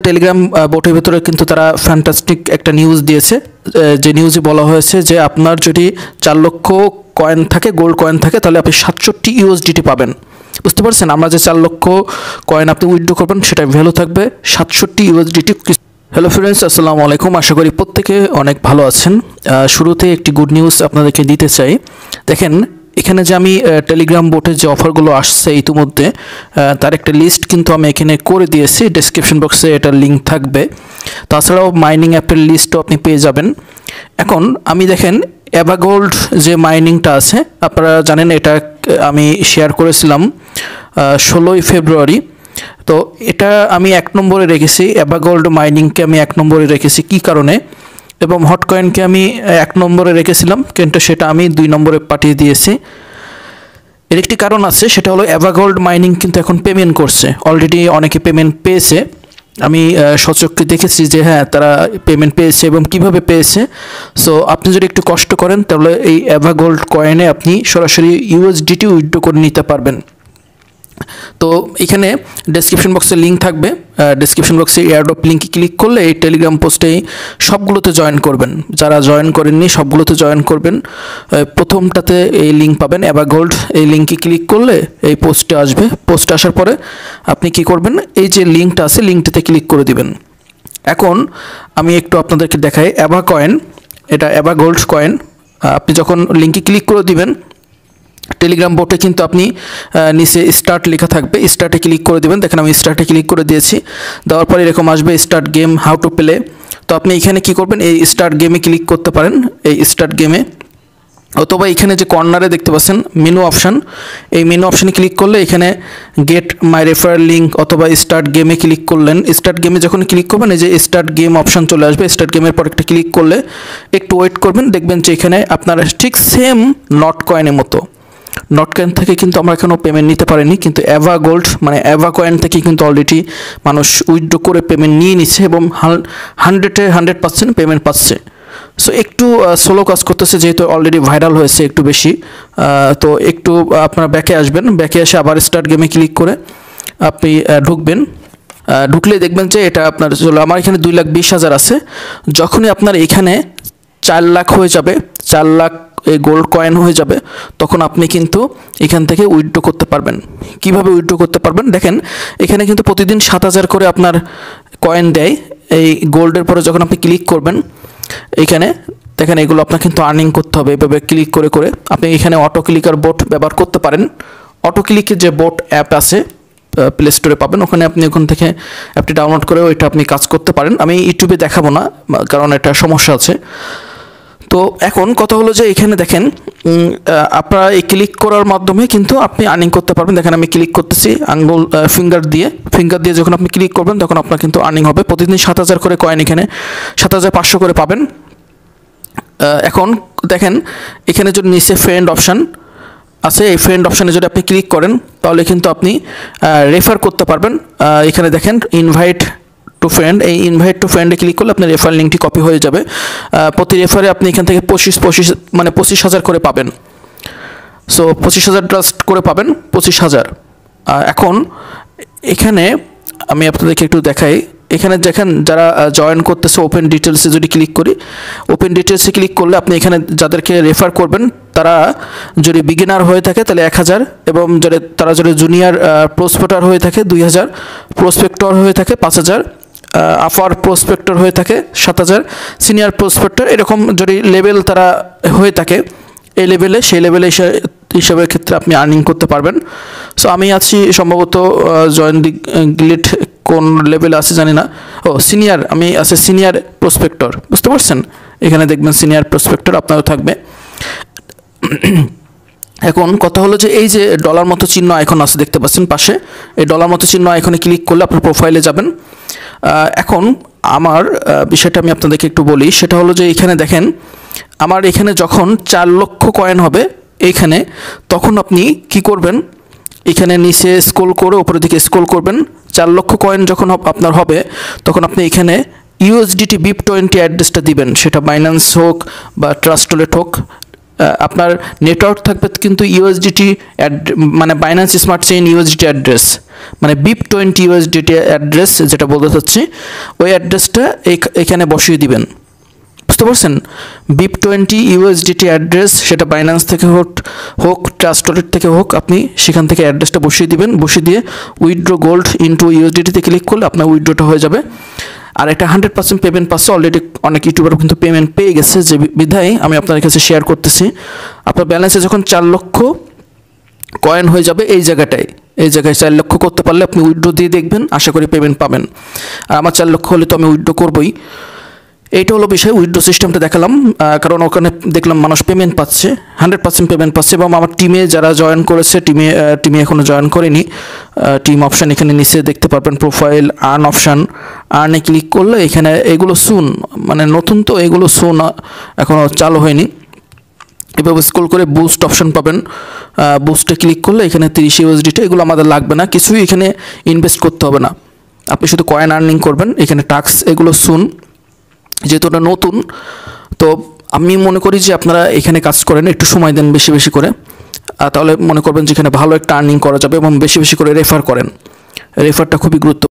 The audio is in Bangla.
টেলিগ্রাম বোটের ভিতরে কিন্তু তারা ফ্যান্টাস্টিক একটা নিউজ দিয়েছে, যে নিউজে বলা হয়েছে যে আপনার যদি 4 লক্ষ কয়েন থাকে, গোল্ড কয়েন থাকে, তাহলে আপনি 67 USDT পাবেন। বুঝতে পারছেন, আমরা যে 4 লক্ষ কয়েন আপনি উইথড্র করবেন সেটা ভ্যালু থাকবে 67 USDT। হ্যালো ফ্রেন্ডস, আসসালামু আলাইকুম। আশা করি প্রত্যেকে অনেক ভালো আছেন। শুরুতে একটি গুড নিউজ আপনাদেরকে দিতে চাই। দেখেন, এখানে যে আমি টেলিগ্রাম বোটে যে অফারগুলো আসছে ইতিমধ্যে তার একটা লিস্ট কিন্তু আমি এখানে করে দিয়েছি, ডেসক্রিপশন বক্সে এটার লিঙ্ক থাকবে। তাছাড়াও মাইনিং অ্যাপের লিস্টও আপনি পেয়ে যাবেন। এখন আমি দেখেন অ্যাভাগোল্ড যে মাইনিংটা আছে, আপনারা জানেন এটা আমি শেয়ার করেছিলাম 16ই ফেব্রুয়ারি। তো এটা আমি 1 নম্বরে রেখেছি, অ্যাভাগোল্ড মাইনিংকে আমি 1 নম্বরে রেখেছি। কী কারণে? এবং হটকয়েনকে আমি 1 নম্বরে রেখেছিলাম, কিন্তু সেটা আমি 2 নম্বরে পাঠিয়ে দিয়েছি। এর একটি কারণ আছে, সেটা হলো অ্যাভাগোল্ড মাইনিং কিন্তু এখন পেমেন্ট করছে, অলরেডি অনেকে পেমেন্ট পেয়েছে। আমি সচক্ষে দেখেছি যে হ্যাঁ, তারা পেমেন্ট পেয়েছে এবং কিভাবে পেয়েছে। সো আপনি যদি একটু কষ্ট করেন তাহলে এই অ্যাভাগোল্ড কয়েনে আপনি সরাসরি USDT উইথড্র করে নিতে পারবেন। তো এখানে ডেসক্রিপশন বক্সে লিঙ্ক থাকবে, ডেসক্রিপশন বক্সে এয়ারড্রপ লিঙ্কে ক্লিক করলে এই টেলিগ্রাম পোস্টে সবগুলোতে জয়েন করবেন। যারা জয়েন করেননি সবগুলোতে জয়েন করবেন। প্রথমটাতে এই লিঙ্ক পাবেন অ্যাভাগোল্ড, এই লিঙ্কে ক্লিক করলে এই পোস্টে আসবে। পোস্টে আসার পরে আপনি কি করবেন, এই যে লিঙ্কটা আছে লিঙ্কটাতে ক্লিক করে দিবেন। এখন আমি একটু আপনাদেরকে দেখাই অ্যাভাকয়েন, এটা অ্যাভাগোল্ড কয়েন। আপনি যখন লিঙ্কে ক্লিক করে দিবেন, টেলিগ্রাম বোটে কিন্তু আপনি নিচে স্টার্ট লেখা থাকবে, স্টার্টে ক্লিক করে দেবেন। দেখেন আমি স্টার্টে ক্লিক করে দিয়েছি। দেওয়ার পরে এরকম আসবে start game, how to play. তো আপনি এখানে কি করবেন, এই স্টার্ট গেমে ক্লিক করতে পারেন, এই স্টার্ট গেমে। অথবা এখানে যে কর্নারে দেখতে পাচ্ছেন মেনু অপশান, এই মেনু অপশানে ক্লিক করলে এখানে গেট মাই রেফারেল লিঙ্ক অথবা স্টার্ট গেমে ক্লিক করলেন। স্টার্ট গেমে যখন ক্লিক করবেন এই যে স্টার্ট গেম অপশান চলে আসবে। স্টার্ট গেমের পর একটা ক্লিক করলে একটু ওয়েট করবেন, দেখবেন যে এখানে আপনারা ঠিক সেম নটকয়েনের মতো, নটকয়েন থেকে কিন্তু আমরা এখনও পেমেন্ট নিতে পারিনি, কিন্তু অ্যাভাগোল্ড মানে অ্যাভাকয়েন থেকে কিন্তু অলরেডি মানুষ উইথড্র করে পেমেন্ট নিয়ে নিচ্ছে এবং 100% পেমেন্ট পাচ্ছে। সো একটু স্লো কাজ করতেছে, যেহেতু অলরেডি ভাইরাল হয়েছে একটু বেশি। তো একটু আপনারা ব্যাকে আসবেন, ব্যাকে এসে আবার স্টার্ট গেমে ক্লিক করে আপনি ঢুকবেন। ঢুকলে দেখবেন যে এটা আপনার চলো, আমার এখানে 2,20,000 আছে। যখনই আপনার এখানে 4 লাখ হয়ে যাবে, 4 লাখ এই গোল্ড কয়েন হয়ে যাবে, তখন আপনি কিন্তু এখান থেকে উইথড্র করতে পারবেন। কিভাবে উইথড্র করতে পারবেন দেখেন, এখানে কিন্তু প্রতিদিন 7,000 করে আপনার কয়েন দেয় এই গোল্ডের পরে। যখন আপনি ক্লিক করবেন এখানে দেখেন, এগুলো আপনার কিন্তু আর্নিং করতে হবে এভাবে ক্লিক করে করে। আপনি এখানে অটো ক্লিকার বোট ব্যবহার করতে পারেন। অটো ক্লিকের যে বোট অ্যাপ আছে প্লে স্টোরে পাবেন, ওখানে আপনি ওখান থেকে অ্যাপটি ডাউনলোড করে ওইটা আপনি কাজ করতে পারেন। আমি ইউটিউবে দেখাবো না, কারণ এটা সমস্যা আছে। তো এখন কথা হলো যে এখানে দেখেন আপনারা এই ক্লিক করার মাধ্যমে কিন্তু আপনি আর্নিং করতে পারবেন। দেখেন আমি ক্লিক করতেছি আঙ্গুল ফিঙ্গার দিয়ে যখন আপনি ক্লিক করবেন তখন আপনার কিন্তু আর্নিং হবে। প্রতিদিন 7,000 করে কয়েন, এখানে 7,500 করে পাবেন। এখন দেখেন এখানে যদি নিচে ফ্রেন্ড অপশান আছে, এই ফ্রেন্ড অপশানে যদি আপনি ক্লিক করেন তাহলে কিন্তু আপনি রেফার করতে পারবেন। এখানে দেখেন ইনভাইট টু ফ্রেন্ড, এই ইনভাইট টু ফ্রেন্ডে ক্লিক করলে আপনার রেফার লিঙ্কটি কপি হয়ে যাবে। প্রতি রেফারে আপনি এখান থেকে 25,000 করে পাবেন। সো 25,000 ট্রাস্ট করে পাবেন 25,000। এখন এখানে আমি আপনাদেরকে একটু দেখাই, এখানে দেখেন যারা জয়েন করতেছে ওপেন ডিটেলসে যদি ক্লিক করি, ওপেন ডিটেলসে ক্লিক করলে আপনি এখানে যাদেরকে রেফার করবেন তারা যদি বিগিনার হয়ে থাকে তাহলে 1,000, এবং তারা যদি জুনিয়র প্রসপেক্টর হয়ে থাকে 2,000, প্রসপেক্টর হয়ে থাকে 5,000, আপার প্রসপেক্টর হয়ে থাকে 7,000, সিনিয়র প্রসপেক্টর এরকম যদি লেভেল তারা হয়ে থাকে এই লেভেলে, সেই লেভেলে হিসাবের ক্ষেত্রে আপনি আর্নিং করতে পারবেন। সো আমি আছি সম্ভবত জয়েন গিল্ড কোন লেভেলে আছে জানি না, সিনিয়র, আমি আছে সিনিয়র প্রসপেক্টর। বুঝতে পারছেন, এখানে দেখবেন সিনিয়র প্রসপেক্টর আপনারও থাকবে। এখন কথা হলো যে এই যে ডলার মতো চিহ্ন আইকন আছে দেখতে পাচ্ছেন পাশে, এই ডলার মতো চিহ্ন আইকনে ক্লিক করলে আপনার প্রোফাইলে যাবেন। এখন আমার বিষয়টা আমি আপনাদেরকে একটু বলি, সেটা হলো যে এখানে দেখেন আমার এখানে যখন 4 লক্ষ কয়েন হবে এইখানে, তখন আপনি কি করবেন, এখানে নিচে স্ক্রল করে উপরের দিকে স্ক্রল করবেন। 4 লক্ষ কয়েন যখন আপনার হবে তখন আপনি এখানে USDT BIP20 অ্যাড্রেসটা দিবেন, সেটা বাইন্যান্স হোক বা ট্রাস্ট ওয়ালেট হোক, আপনার নেটওয়ার্ক থাকবে কিন্তু ইউএসডিটি মানে Binance smart chain USDT address, মানে BIP20 ইউএসডিটি অ্যাড্রেস যেটা বলতে চাচ্ছি, ওই অ্যাড্রেসটা এখানে বসিয়ে দিবেন। বুঝতে পারছেন? BIP20 ইউএসডিটি অ্যাড্রেস, সেটা বাইন্যান্স থেকে হোক ট্রাস্ট ওয়ালেট থেকে হোক, আপনি সেখান থেকে অ্যাড্রেসটা বসিয়ে দিবেন। বসিয়ে দিয়ে উইথড্র গোল্ড ইনটু ইউএসডিটিতে ক্লিক করলে আপনার উইথড্রটা হয়ে যাবে। আর এটা 100% পেমেন্ট পাচ্ছে। অলরেডি অনেক ইউটিউবার কিন্তু পেমেন্ট পেয়ে গেছে, যে বিধায় আমি আপনাদের কাছে শেয়ার করতেছি। আপনার ব্যালেন্সে যখন 4 লক্ষ কয়েন হয়ে যাবে এই জায়গায় 4 লক্ষ করতে পারলে আপনি উইথড্র দিয়ে দেখবেন, আশা করি পেমেন্ট পাবেন। আর আমার 4 লক্ষ হলে তো আমি উইথড্র করবই। এইটা হলো বিষয়, উইথড্র সিস্টেমটা দেখালাম, কারণ ওখানে দেখলাম মানুষ পেমেন্ট পাচ্ছে, 100% পেমেন্ট পাচ্ছে। এবং আমার টিমে যারা জয়েন করেছে, টিমে এখনও জয়েন করেনি, টিম অপশান এখানে নিচে দেখতে পারবেন, প্রোফাইল আর্ন অপশান, আর্নে ক্লিক করলে এখানে এগুলো সুন, মানে নতুন তো এগুলো সুন এখনও চালু হয়নি। এভাবে স্ক্রল করে বুস্ট অপশন পাবেন, বুস্টে ক্লিক করলে এখানে 30 ইউএসডিটি, এগুলো আমাদের লাগবে না, কিছুই এখানে ইনভেস্ট করতে হবে না, আপনি শুধু কয়েন আর্নিং করবেন। এখানে টাক্স এগুলো সুন, যেহেতু ওটা নতুন, তো আমি মনে করি যে আপনারা এখানে কাজ করেন, একটু সময় দেন বেশি বেশি করে, তাহলে মনে করবেন যেখানে ভালো একটা আর্নিং করা যাবে। এবং বেশি বেশি করে রেফার করেন, রেফারটা খুবই গুরুত্বপূর্ণ।